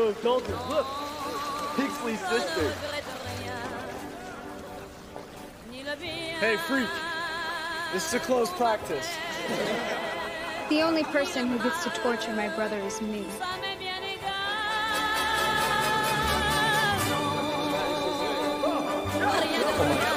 those shoulders. Look, Pixley's sister. Hey, freak. This is a close practice. The only person who gets to torture my brother is me. Oh my God.